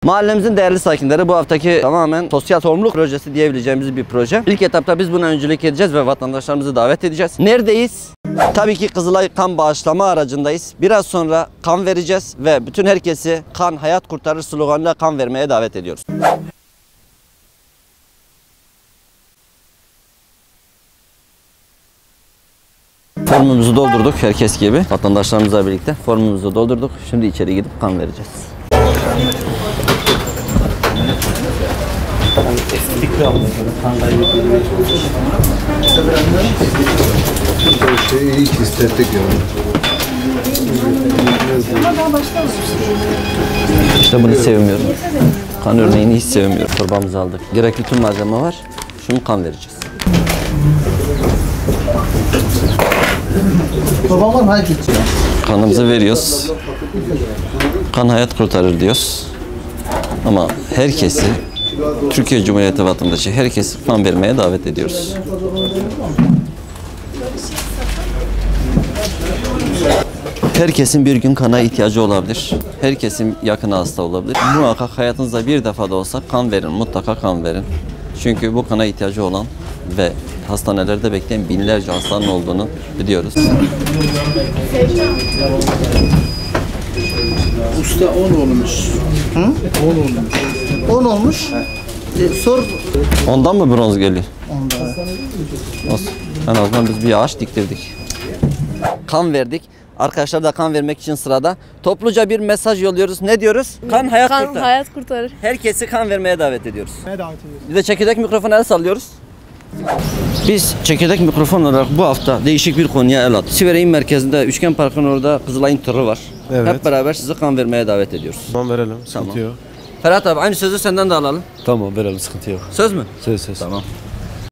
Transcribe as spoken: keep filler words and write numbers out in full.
Mahallemizin değerli sakinleri, bu haftaki tamamen sosyal sorumluluk projesi diyebileceğimiz bir proje. İlk etapta biz buna öncülük edeceğiz ve vatandaşlarımızı davet edeceğiz. Neredeyiz? Tabii ki Kızılay kan bağışlama aracındayız. Biraz sonra kan vereceğiz ve bütün herkesi kan hayat kurtarır sloganıyla kan vermeye davet ediyoruz. Formumuzu doldurduk herkes gibi. Vatandaşlarımızla birlikte formumuzu doldurduk. Şimdi içeri gidip kan vereceğiz. Estetik bir alımda kan kaybetmeye şey iyi ki istedik ya. İşte bunu sevmiyorum. Kan örneğini hiç sevmiyorum. Torbamızı aldık. Gerekli tüm malzeme var. Şimdi kan vereceğiz. Babam var hayır geçiyor. Kanımızı veriyoruz. Kan hayat kurtarır diyoruz. Ama herkesi, Türkiye Cumhuriyeti vatandaşı herkesi kan vermeye davet ediyoruz. Herkesin bir gün kana ihtiyacı olabilir. Herkesin yakını hasta olabilir. Muhakkak hayatınızda bir defa da olsa kan verin, mutlaka kan verin. Çünkü bu kana ihtiyacı olan ve hastanelerde bekleyen binlerce hastanın olduğunu biliyoruz. Usta on olmuş. Hı? on olmuş. on olmuş. E, sor. Ondan mı bronz geliyor? Ondan. Olsun. En azından biz bir ağaç diktirdik. Kan verdik. Arkadaşlar da kan vermek için sırada. Topluca bir mesaj yolluyoruz. Ne diyoruz? Kan hayat Kan kurtarır. hayat kurtarır. Herkesi kan vermeye davet ediyoruz. davet ediyoruz. Bir de çekirdek mikrofona el sallıyoruz. Biz çekirdek mikrofon olarak bu hafta değişik bir konuya el attık. Siverek'in merkezinde Üçgen Park'ın orada Kızılay'ın tırı var. Evet. Hep beraber sizi kan vermeye davet ediyoruz. Tamam verelim, sıkıntı Tamam. yok. Ferhat abi aynı sözü senden de alalım. Tamam verelim, sıkıntı yok. Söz mü? Söz söz. Tamam.